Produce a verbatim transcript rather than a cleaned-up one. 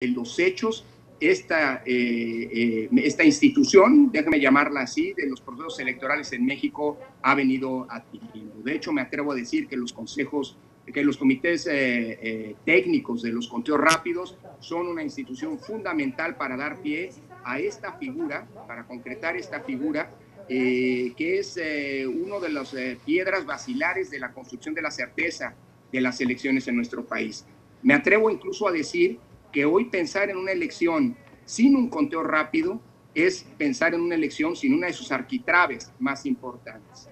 en los hechos, esta, eh, eh, esta institución, déjame llamarla así, de los procesos electorales en México ha venido adquiriendo. De hecho, me atrevo a decir que los consejos, que los comités eh, eh, técnicos de los conteos rápidos son una institución fundamental para dar pie a esta figura, para concretar esta figura, eh, que es eh, una de las eh, piedras basilares de la construcción de la certeza de las elecciones en nuestro país. Me atrevo incluso a decir que hoy pensar en una elección sin un conteo rápido es pensar en una elección sin una de sus arquitraves más importantes.